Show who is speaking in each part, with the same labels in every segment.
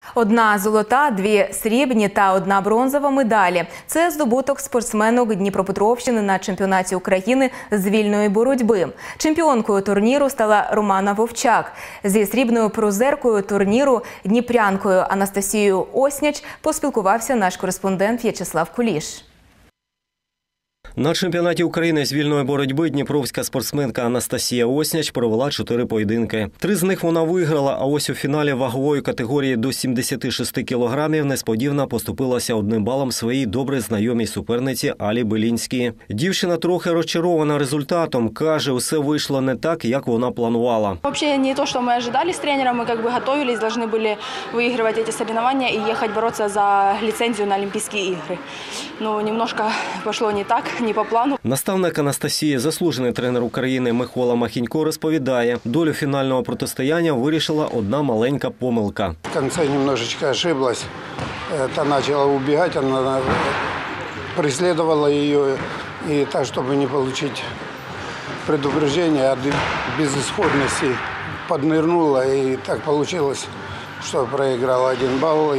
Speaker 1: 1 золота, 2 срібні та 1 бронзова медалі. Це здобуток спортсменок Дніпропетровщини на чемпіонаті України з вільної боротьби. Чемпіонкою турніру стала Романа Вовчак. Зі срібною призеркою турніру дніпрянкою Анастасією Осняч поспілкувався наш кореспондент В'ячеслав Куліш.
Speaker 2: На чемпіонаті України з вільної боротьби дніпровська спортсменка Анастасія Осняч провела 4 поєдинки. 3 з них вона виграла, а ось у фіналі вагової категорії до 76 кілограмів несподівано поступилася 1 балом своїй добре знайомій суперниці Алі Белінській. Дівчина трохи розчарована результатом. Каже, усе вийшло не так, як вона планувала.
Speaker 3: Взагалі не те, що ми очікували з тренером, ми готувалися, повинні були вигравати ці змагання і їхати боротися за ліцензію на Олімпійські ігри. Ну, немножко пішло не так. Не по плану.
Speaker 2: Наставник Анастасії, заслужений тренер України Микола Махінько, розповідає, долю фінального протистояння вирішила одна маленька помилка.
Speaker 4: В кінці немножечко ошиблась. Та почала убігати, вона преследувала її, і так, щоб не отримати предупреждення від безісходності, піднирнула, і так вийшло, що проіграла 1 бал,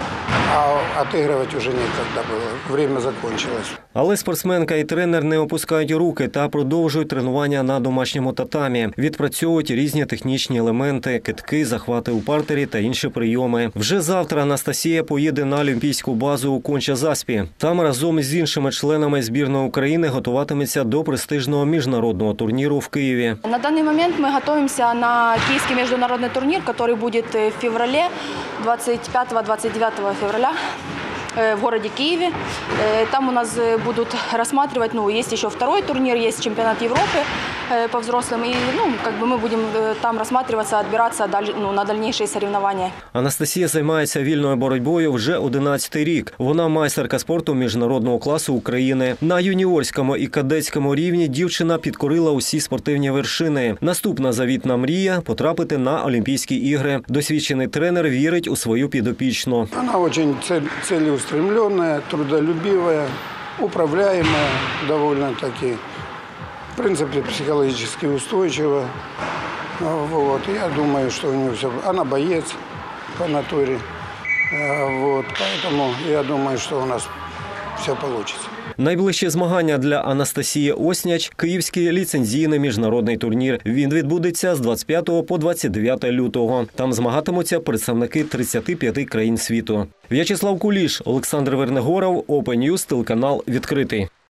Speaker 4: а відігрувати вже ніколи було. Время закінчилось.
Speaker 2: Але спортсменка і тренер не опускають руки та продовжують тренування на домашньому татамі. Відпрацьовують різні технічні елементи, кидки, захвати у партері та інші прийоми. Вже завтра Анастасія поїде на олімпійську базу у Конча-Заспі. Там разом з іншими членами збірної України готуватиметься до престижного міжнародного турніру в Києві.
Speaker 3: На даний момент ми готуємося на київський міжнародний турнір, який буде в февралі, 25-29 февраля. В городе Киеве. Там у нас будут рассматривать, есть еще 2-й турнир, есть чемпионат Европы по взрослым. И мы будем там рассматриваться, отбираться на дальнейшие соревнования.
Speaker 2: Анастасія займається вільною боротьбою вже 11-й рік. Вона майстерка спорту міжнародного класу України. На юніорському і кадетському рівні дівчина підкорила усі спортивні вершини. Наступна завітна мрія – потрапити на Олімпійські ігри. Досвідчений тренер вірить у свою підопічну.
Speaker 4: Вона дуже целеустремленная, трудолюбивая, управляемая довольно-таки, в принципе, психологически устойчивая. Вот. Я думаю, что у нее все... Она боец по натуре. Вот. Поэтому я думаю, что у нас все получится.
Speaker 2: Найближчі змагання для Анастасії Осняч – Київський ліцензійний міжнародний турнір. Він відбудеться з 25 по 29 лютого. Там змагатимуться представники 35 країн світу. В'ячеслав Куліш, Олександр Вернегоров, Open News, телеканал «Відкритий».